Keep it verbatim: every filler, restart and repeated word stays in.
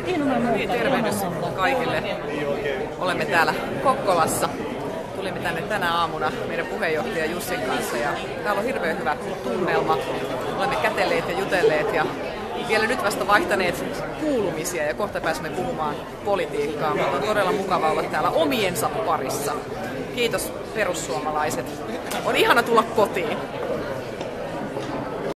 Niin, tervehdys kaikille. Olemme täällä Kokkolassa. Tulimme tänne tänä aamuna meidän puheenjohtaja Jussin kanssa ja täällä on hirveän hyvä tunnelma. Olemme kätelleet ja jutelleet ja vielä nyt vasta vaihtaneet kuulumisia ja kohta pääsemme puhumaan politiikkaa. Mutta on todella mukava olla täällä omiensa parissa. Kiitos perussuomalaiset. On ihana tulla kotiin.